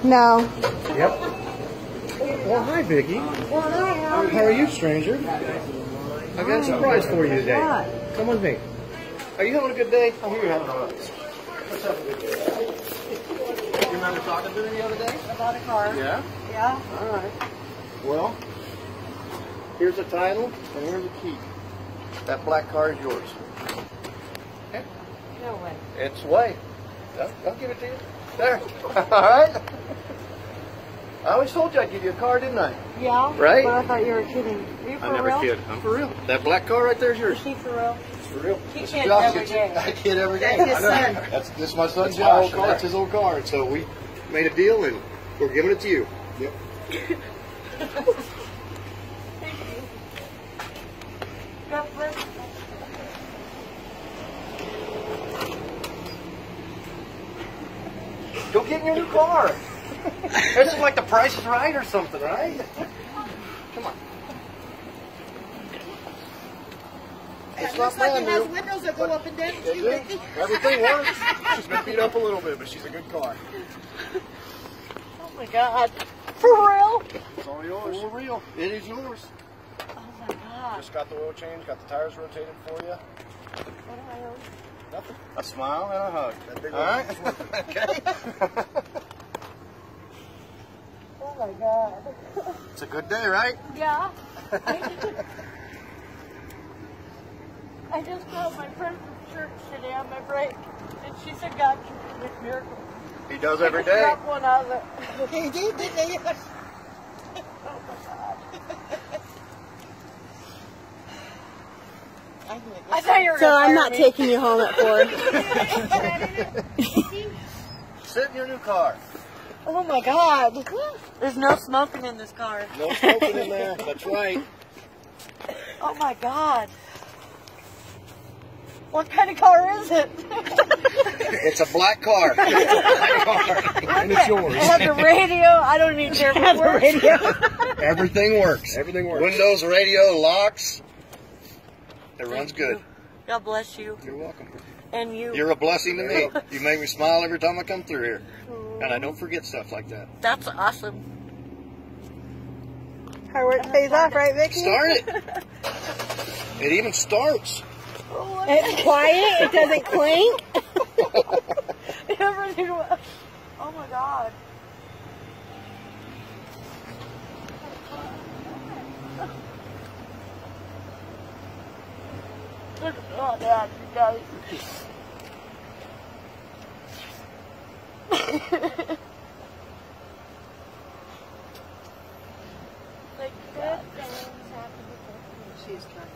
No. Yep. Well, hi, Vicki. How are you, stranger? I got a surprise for you today. Come with me. Are you having a good day? I hear you're having a good day. Let's have a good day. You remember talking to me the other day? About a car. Yeah? Yeah. All right. Well, here's a title and here's a key. That black car is yours. Okay? No way. It's way. I'll give it to you. There. All right? I always told you I'd give you a car, didn't I? Yeah. Right? But I thought you were kidding. Are you for I never real? kid. I'm for real. That black car right there is yours. Is he for real? It's for real. He It's kids Josh. every day. I kid every day. That's his I know. son. This is my son Josh. That's his old car. And so we made a deal and we're giving it to you. Yep. Thank you. God bless you. Go get in your new car. This is like the Price is Right or something, right? Come on. It's not brand new. Windows that go up and down. It do. Everything works. She's been beat up a little bit, but she's a good car. Oh my God. For real? It's all yours. For real. It is yours. Oh my God. Just got the oil change, got the tires rotated for you. What do I owe? Nothing. A smile and a hug. All right? Okay. Oh my God. It's a good day, right? Yeah. I just called my friend from church today on my break, and she said God can make miracles. He does every day. Drop one out of it. He did, didn't he? Oh my God. I thought you were So I'm not taking you home at 4. Sit in your new car. Oh my God. There's no smoking in this car. No smoking in there. That's right. Oh my God. What kind of car is it? It's a black car. It's a black car. And it's yours. It has a radio. I don't need to have a radio. Everything works. Everything works. Windows, radio, locks. It runs good. God bless you. You're welcome. And you. You're a blessing to me. You make me smile every time I come through here. And I don't forget stuff like that. That's awesome. Hard work pays off, right, Vicki? Start it. It even starts. It's quiet. It doesn't clink. Everything was. Oh my God. Look at that, you guys. Like good things happen before. She's trying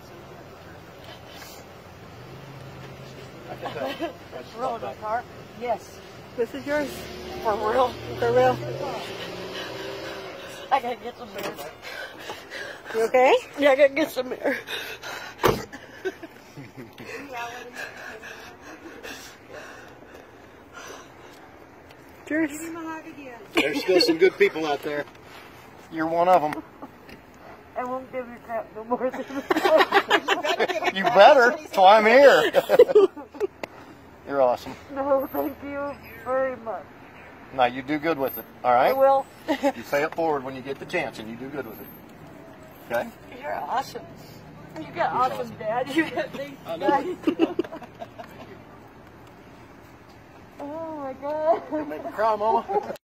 Roll my car. Yes. This is yours. For real. For real. I gotta get some beer. You okay? Yeah, I gotta get some beer. Cheers. There's still some good people out there. You're one of them. I won't give you crap no more than You better. That's why I'm here. You're awesome. No, thank you very much. Now you do good with it. All right? I will. You pay it forward when you get the chance, and you do good with it. Okay? You're awesome. You got awesome, Dad. You got things. Oh my God. You make me cry, Mama.